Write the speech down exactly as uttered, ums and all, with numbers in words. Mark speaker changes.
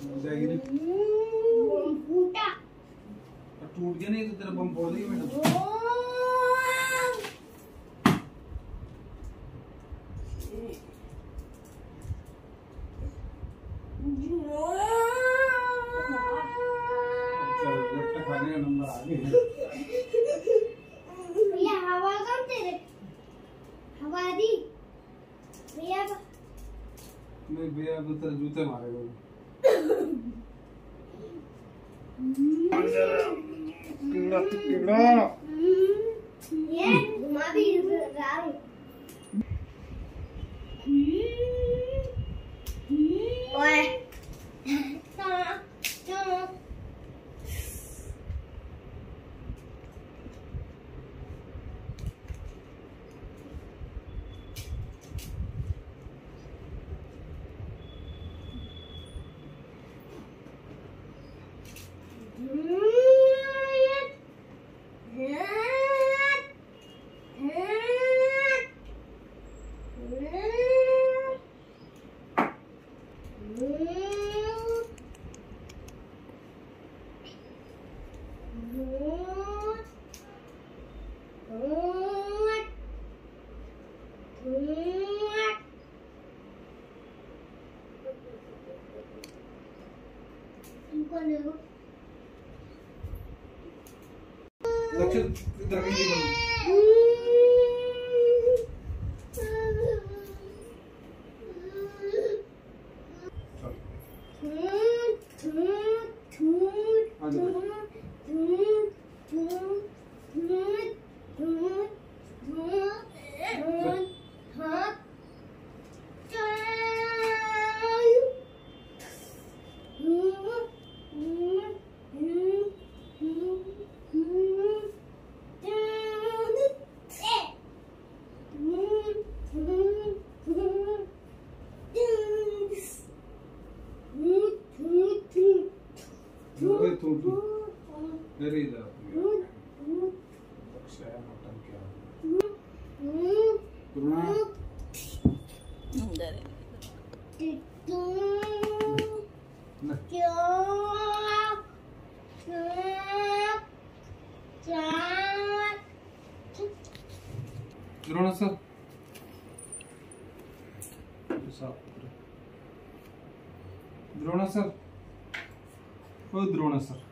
Speaker 1: जाएगी ना।
Speaker 2: बम फूटा।
Speaker 1: टूट गया नहीं तो तेरा बम फोड़ देगी मैडम। चल लगता खाने का नंबर आ गया।
Speaker 2: भैया हवा कम तेरे हवा दी भैया।
Speaker 1: नहीं भैया तो तेरे जूते मारेगा। कीड़ा कीड़ा
Speaker 2: ये घुमा भी रहा हूँ। ओए
Speaker 1: दक्षिण इधर कहीं नहीं बनो। मेरे इधर दक्षिण मटन क्या द्रोण सर द्रोण सर ओ द्रोण सर